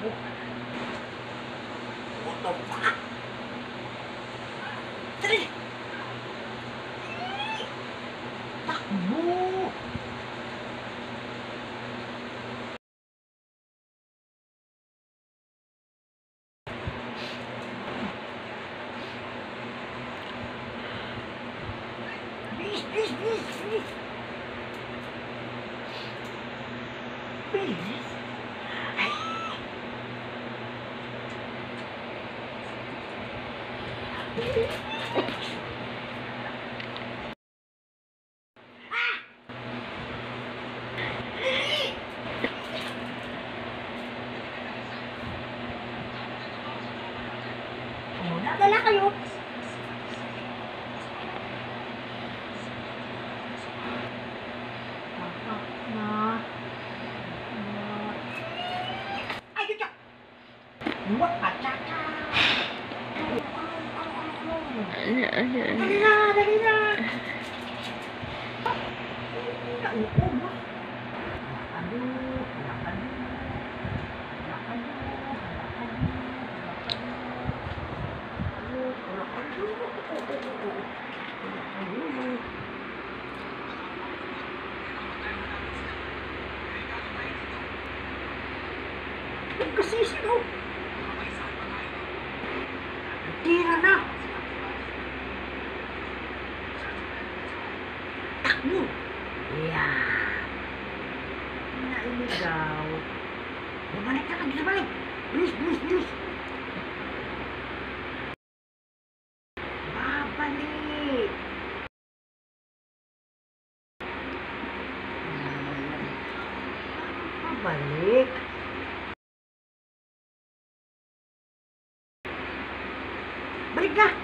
What the fuck? Dali! Takbo! Bilis, bilis, bilis, bilis! Bilis! Ay! Oh, nadala kayo. Ay, dito. Luwag ka, tsaka. Dali na, dali na. Naupo mo. Lakado, lakado. Lakado, lakado. Kasi sino? Tira na! Takbo! Yan! Nailigaw. Bumalik na kami sa balik! Bilis, bilis, bilis! Babalik! Babalik! Balik na!